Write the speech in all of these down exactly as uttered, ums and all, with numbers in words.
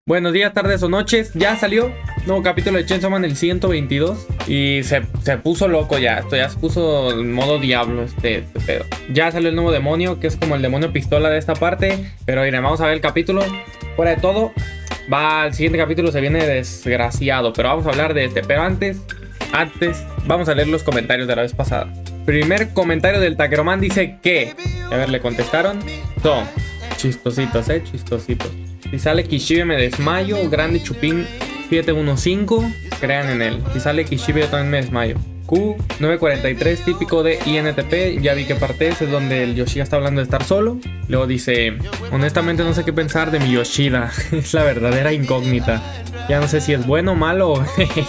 Buenos días, tardes o noches. Ya salió nuevo capítulo de Chainsaw Man, el ciento veintidós. Y se, se puso loco ya. Esto ya se puso en modo diablo este, este pedo. Ya salió el nuevo demonio, que es como el demonio pistola de esta parte. Pero miren, vamos a ver el capítulo. Fuera de todo, va al siguiente capítulo, se viene desgraciado. Pero vamos a hablar de este. Pero antes, antes, vamos a leer los comentarios de la vez pasada. Primer comentario del Taqueroman dice que... A ver, le contestaron. Son chistositos, eh, chistositos. Si sale Kishibe me desmayo. Grande Chupín siete uno cinco. Crean en él. Si sale Kishibe yo también me desmayo. Q nueve cuarenta y tres, típico de I N T P. Ya vi que parte es, es donde el Yoshida está hablando de estar solo. Luego dice: honestamente no sé qué pensar de mi Yoshida. Es la verdadera incógnita. Ya no sé si es bueno o malo.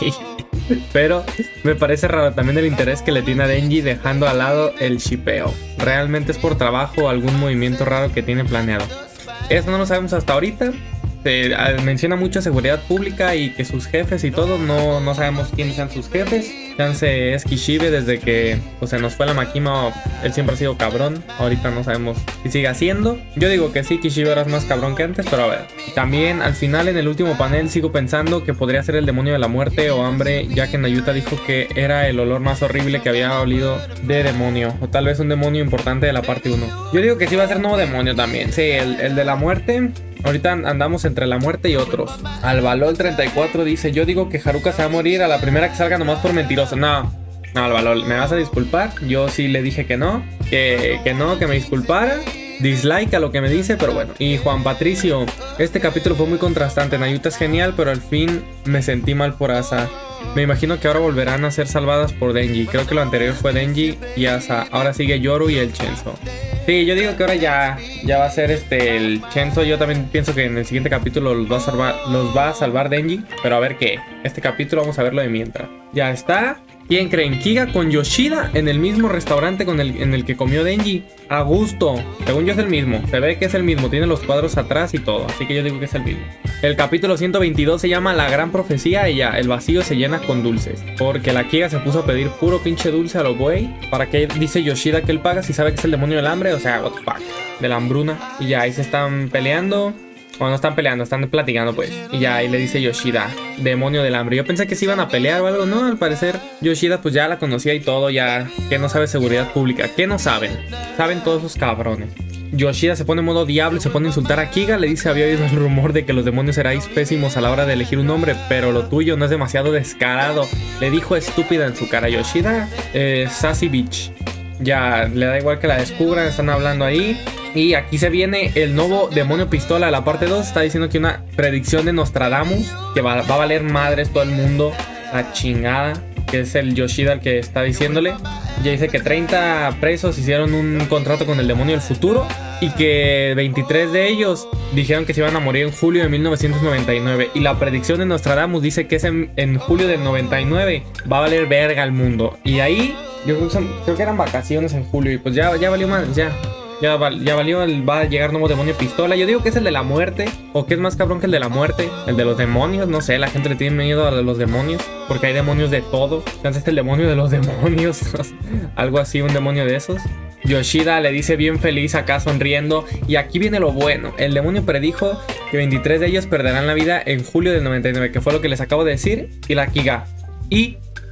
Pero me parece raro también el interés que le tiene a Denji, dejando al lado el shippeo. ¿Realmente es por trabajo o algún movimiento raro que tiene planeado? Eso no lo sabemos hasta ahorita. Se menciona mucho seguridad pública y que sus jefes y todo, no, no sabemos quiénes sean sus jefes. Chance es Kishibe, desde que pues, se nos fue la Makima, él siempre ha sido cabrón. Ahorita no sabemos si sigue siendo. Yo digo que sí, Kishibe ahora es más cabrón que antes, pero a ver. También al final en el último panel sigo pensando que podría ser el demonio de la muerte o hambre, ya que Nayuta dijo que era el olor más horrible que había olido de demonio. O tal vez un demonio importante de la parte uno. Yo digo que sí va a ser nuevo demonio también. Sí, el, el de la muerte. Ahorita andamos entre la muerte y otros. Alvalol treinta y cuatro dice: yo digo que Haruka se va a morir a la primera que salga nomás por mentiroso. No, no, Alvalol, me vas a disculpar. Yo sí le dije que no, que, que no, que me disculpara. Dislike a lo que me dice, pero bueno. Y Juan Patricio: este capítulo fue muy contrastante. Nayuta es genial, pero al fin me sentí mal por Asa. Me imagino que ahora volverán a ser salvadas por Denji. Creo que lo anterior fue Denji y Asa. Ahora sigue Yoru y el Chenzo. Sí, yo digo que ahora ya, ya va a ser este el Chenzo. Yo también pienso que en el siguiente capítulo los va a salvar, los va a salvar Denji. Pero a ver qué. Este capítulo vamos a verlo de mientras. Ya está. ¿Quién creen? Kiga con Yoshida en el mismo restaurante con el, en el que comió Denji. A gusto. Según yo es el mismo. Se ve que es el mismo. Tiene los cuadros atrás y todo. Así que yo digo que es el mismo. El capítulo ciento veintidós se llama La Gran Profecía y ya. El vacío se llena con dulces. Porque la Kiga se puso a pedir puro pinche dulce a los buey. ¿Para qué dice Yoshida que él paga si sabe que es el demonio del hambre? O sea, what the fuck. De la hambruna. Y ya, ahí se están peleando. Bueno, no están peleando, están platicando pues. Y ya ahí le dice Yoshida: demonio del hambre. Yo pensé que se iban a pelear o algo, no, al parecer Yoshida pues ya la conocía y todo, ya que no sabe seguridad pública. ¿Qué no saben? Saben todos esos cabrones. Yoshida se pone en modo diablo y se pone a insultar a Kiga. Le dice: había oído el rumor de que los demonios erais pésimos a la hora de elegir un nombre, pero lo tuyo no es demasiado descarado. Le dijo estúpida en su cara. Yoshida, eh, Sassy Beach. Ya, le da igual que la descubran, están hablando ahí. Y aquí se viene el nuevo demonio pistola, la parte dos. Está diciendo que una predicción de Nostradamus, que va, va a valer madres todo el mundo. La chingada. Que es el Yoshida el que está diciéndole. Ya dice que treinta presos hicieron un contrato con el demonio del futuro. Y que veintitrés de ellos dijeron que se iban a morir en julio de mil novecientos noventa y nueve. Y la predicción de Nostradamus dice que es en, en julio del noventa y nueve. Va a valer verga el mundo. Y ahí, yo creo que, son, creo que eran vacaciones en julio. Y pues ya, ya valió más, ya. Ya, ya valió, el, va a llegar nuevo demonio pistola. Yo digo que es el de la muerte. O que es más cabrón que el de la muerte. El de los demonios, no sé, la gente le tiene miedo a los demonios. Porque hay demonios de todo. Entonces este el demonio de los demonios. Algo así, un demonio de esos. Yoshida le dice bien feliz acá sonriendo. Y aquí viene lo bueno. El demonio predijo que veintitrés de ellos perderán la vida en julio del noventa y nueve. Que fue lo que les acabo de decir. Y la Kiga. Y...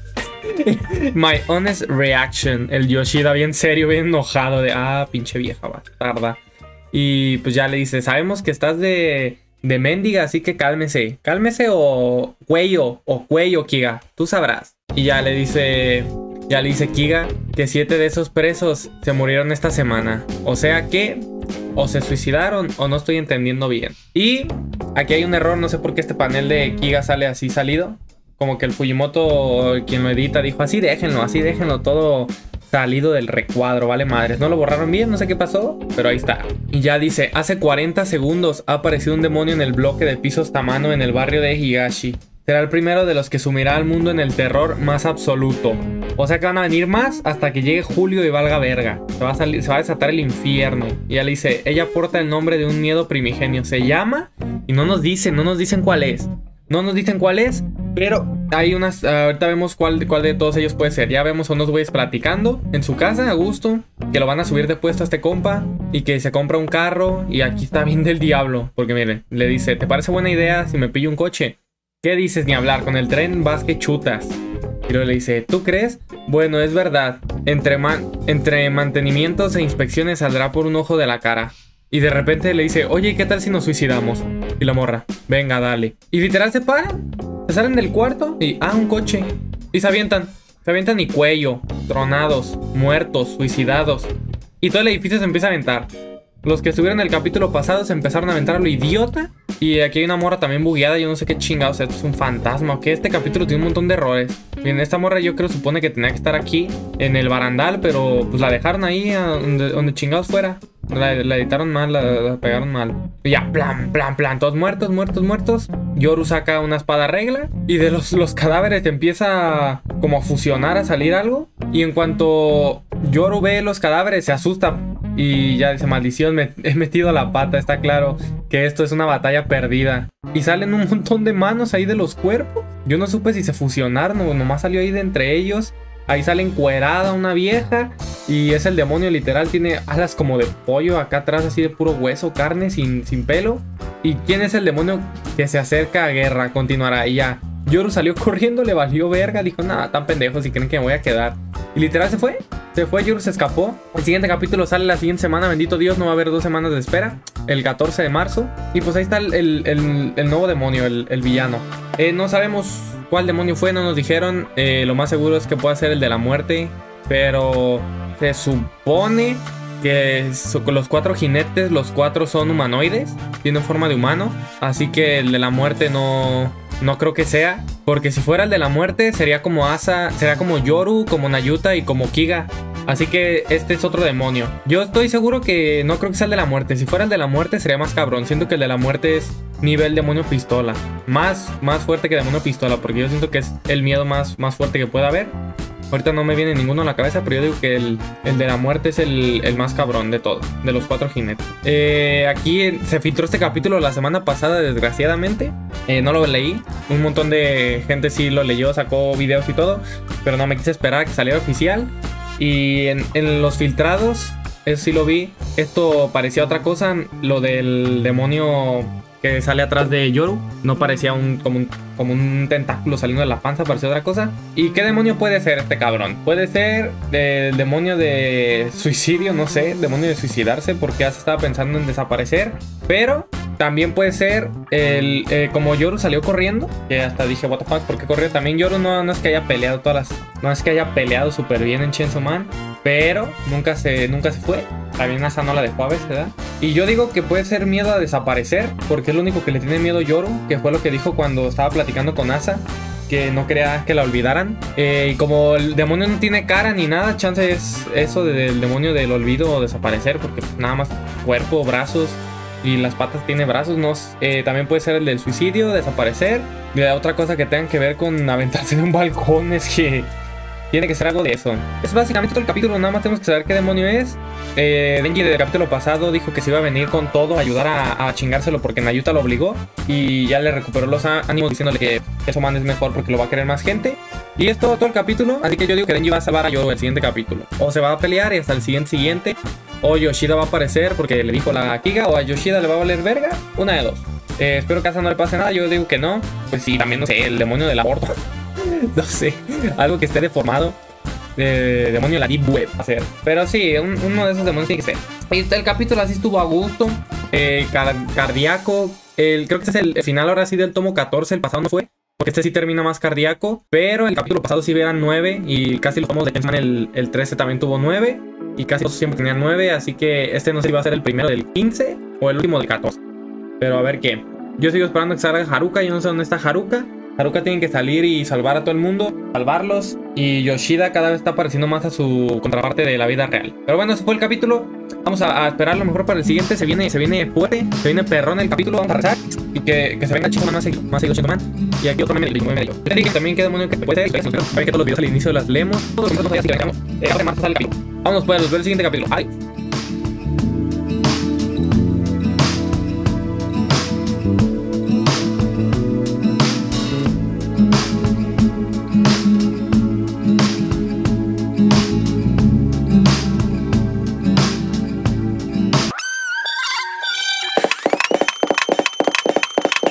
my honest reaction. El Yoshida bien serio, bien enojado de: ah, pinche vieja bastarda. Y pues ya le dice: sabemos que estás de, de mendiga, así que cálmese. Cálmese o cuello, o cuello, Kiga. Tú sabrás. Y ya le dice... Ya le dice Kiga que siete de esos presos se murieron esta semana. O sea que... o se suicidaron o no estoy entendiendo bien. Y aquí hay un error. No sé por qué este panel de Kiga sale así salido. Como que el Fujimoto, quien lo edita, dijo: así déjenlo, así déjenlo todo salido del recuadro, vale madres. No lo borraron bien, no sé qué pasó, pero ahí está. Y ya dice: hace cuarenta segundos ha aparecido un demonio en el bloque de pisos Tamano en el barrio de Higashi. Será el primero de los que sumirá al mundo en el terror más absoluto. O sea que van a venir más hasta que llegue julio y valga verga. Se va a, salir, se va a desatar el infierno. Y ya le dice: ella porta el nombre de un miedo primigenio. Se llama... y no nos dicen, no nos dicen cuál es. No nos dicen cuál es, pero hay unas... ahorita vemos cuál, cuál de todos ellos puede ser. Ya vemos a unos güeyes platicando en su casa, a gusto, que lo van a subir de puesto a este compa. y que se compra un carro. Y aquí está bien del diablo, porque miren, le dice, ¿te parece buena idea si me pillo un coche? ¿Qué dices? Ni hablar, con el tren vas que chutas. Y luego le dice, ¿tú crees? Bueno, es verdad, entre, man entre mantenimientos e inspecciones saldrá por un ojo de la cara. Y de repente le dice, oye, ¿qué tal si nos suicidamos? Y la morra, venga, dale. Y literal se paran, se salen del cuarto y, ah, un coche. Y se avientan, se avientan y cuello, tronados, muertos, suicidados. Y todo el edificio se empieza a aventar. Los que estuvieron en el capítulo pasado se empezaron a aventar a lo idiota. Y aquí hay una morra también bugueada. Yo no sé qué chingados. Esto es un fantasma. Ok, este capítulo tiene un montón de errores. Bien, esta morra yo creo supone que tenía que estar aquí en el barandal. Pero pues la dejaron ahí a donde, donde chingados fuera. La, la editaron mal, la, la pegaron mal. Y ya, plan, plan, plan. Todos muertos, muertos, muertos. Yoru saca una espada regla. Y de los, los cadáveres empieza como a fusionar, a salir algo. Y en cuanto Yoru ve los cadáveres, se asusta. Y ya dice, maldición, me he metido la pata. Está claro que esto es una batalla perdida. Y salen un montón de manos ahí de los cuerpos. Yo no supe si se fusionaron o nomás salió ahí de entre ellos. Ahí sale encuerada una vieja. Y es el demonio literal. Tiene alas como de pollo acá atrás, así de puro hueso, carne, sin, sin pelo. ¿Y quién es el demonio que se acerca a guerra? Continuará y ya. Yoru salió corriendo, le valió verga. Dijo, nada, tan pendejos, si creen que me voy a quedar. Y literal se fue. Se fue, Yoru se escapó. El siguiente capítulo sale la siguiente semana. Bendito Dios, no va a haber dos semanas de espera. El catorce de marzo. Y pues ahí está el, el, el, el nuevo demonio, el, el villano. Eh, no sabemos cuál demonio fue, no nos dijeron. Eh, lo más seguro es que pueda ser el de la muerte. Pero se supone que los cuatro jinetes, los cuatro son humanoides. Tienen forma de humano. Así que el de la muerte no... No creo que sea, porque si fuera el de la muerte sería como Asa, sería como Yoru, como Nayuta y como Kiga. Así que este es otro demonio. Yo estoy seguro que no creo que sea el de la muerte. Si fuera el de la muerte sería más cabrón. Siento que el de la muerte es nivel demonio pistola. Más, más fuerte que demonio pistola, porque yo siento que es el miedo más, más fuerte que pueda haber. Ahorita no me viene ninguno a la cabeza, pero yo digo que el, el de la muerte es el, el más cabrón de todo, de los cuatro jinetes. Eh, aquí se filtró este capítulo la semana pasada, desgraciadamente. Eh, no lo leí. Un montón de gente sí lo leyó, sacó videos y todo, pero no me quise esperar a que saliera oficial. Y en, en los filtrados, eso sí lo vi. Esto parecía otra cosa. Lo del demonio que sale atrás de Yoru no parecía un como, un como un tentáculo saliendo de la panza, parecía otra cosa. ¿Y qué demonio puede ser este cabrón? Puede ser el demonio de suicidio, no sé, demonio de suicidarse, porque ya se estaba pensando en desaparecer. Pero también puede ser el eh, como Yoru salió corriendo, que hasta dije what the fuck, ¿por qué corrió? También Yoru no, no es que haya peleado todas las, no es que haya peleado súper bien en Chainsaw Man, pero nunca se, nunca se fue. También Asa no la dejó a veces, ¿verdad? Y yo digo que puede ser miedo a desaparecer, porque es lo único que le tiene miedo Yoru, que fue lo que dijo cuando estaba platicando con Asa, que no quería que la olvidaran. Eh, y como el demonio no tiene cara ni nada, chance es eso del demonio del olvido o desaparecer, porque nada más cuerpo, brazos y las patas tiene brazos, no. Eh, también puede ser el del suicidio, desaparecer. Y la otra cosa que tengan que ver con aventarse de un balcón es que tiene que ser algo de eso. Es básicamente todo el capítulo, nada más tenemos que saber qué demonio es. Eh, Denji del capítulo pasado dijo que se iba a venir con todo, a ayudar a, a chingárselo porque Nayuta lo obligó. Y ya le recuperó los ánimos diciéndole que eso man es mejor porque lo va a querer más gente. Y es todo, todo el capítulo, así que yo digo que Denji va a salvar a Yoru el siguiente capítulo. O se va a pelear y hasta el siguiente siguiente. O Yoshida va a aparecer porque le dijo la Kiga, o a Yoshida le va a valer verga. Una de dos. Eh, espero que a Asa no le pase nada, yo digo que no. Pues sí, también no sé, el demonio del aborto. No sé, algo que esté deformado. De demonio de la Deep Web a ser. Pero sí, un, uno de esos demonios tiene que ser. Y el capítulo así estuvo a gusto. eh, car Cardíaco. El, creo que este es el, el final ahora sí del tomo catorce. El pasado no fue, porque este sí termina más cardíaco. Pero el capítulo pasado sí eran nueve. Y casi los tomos de Chainsaw Man, el, el trece también tuvo nueve. Y casi todos siempre tenían nueve. Así que este no sé si va a ser el primero del quince o el último del catorce. Pero a ver qué. Yo sigo esperando que salga Haruka. Yo no sé dónde está Haruka. Haruka tiene que salir y salvar a todo el mundo, salvarlos. Y Yoshida cada vez está pareciendo más a su contraparte de la vida real. Pero bueno, ese fue el capítulo. Vamos a, a esperar lo mejor para el siguiente. Se viene, se viene fuerte, se viene perrón el capítulo. Vamos a rezar y que, que se venga Chainsaw Man más seguido, más seguido Chainsaw Man. Y aquí otro meme de medio. Les dije también qué demonio que puede ser. Saben que todos los videos al inicio las leemos. Todos los videos así que vengamos. Eh, ahora más sale el capítulo. Vamos pues, los veo el siguiente capítulo. Adiós.